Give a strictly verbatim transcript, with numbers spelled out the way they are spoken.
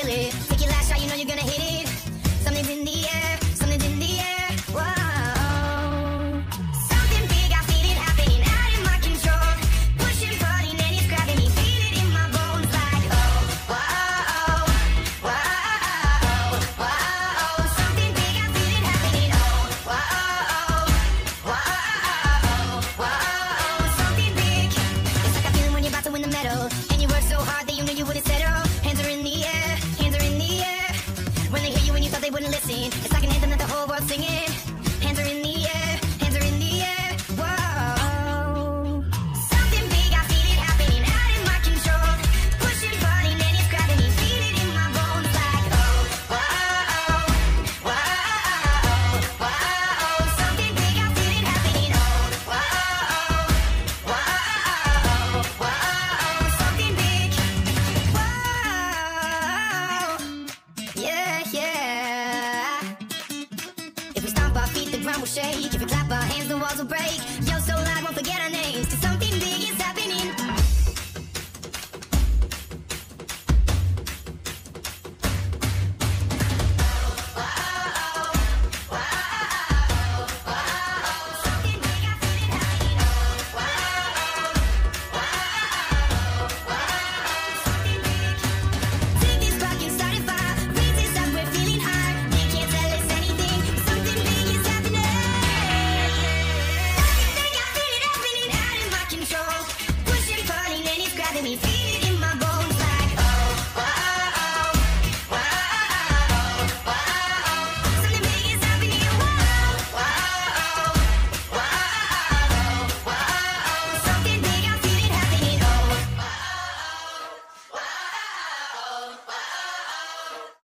feel it. Take your last shot, you know you're gonna hit it. Something's in the air, something's in the air. Whoa. Something big, I feel it happening out of my control. Pushing, pulling, and it's grabbing me. Feel it in my bones like oh, whoa, whoa, whoa. Something big, I feel it happening. Oh, whoa, whoa, whoa. Something big. It's like a feeling when you're about to win the medal, and you work so hard that you knew you wouldn't settle. Hands are in the air, hands are in the air. When they hear you and you thought they wouldn't listen, it's like an anthem that the whole world's singing. Hands are in the air, hands are in the air. Whoa. Something big, I feel it happening out of my control. Pushing, pulling, and it's grabbing me. Feel it in my bones like oh, whoa, whoa, whoa. Something big, I feel it happening. Oh, whoa, whoa, whoa. Something big. Whoa. Yeah, yeah. If we stomp our feet, the ground will shake. If we clap our hands, the walls will break.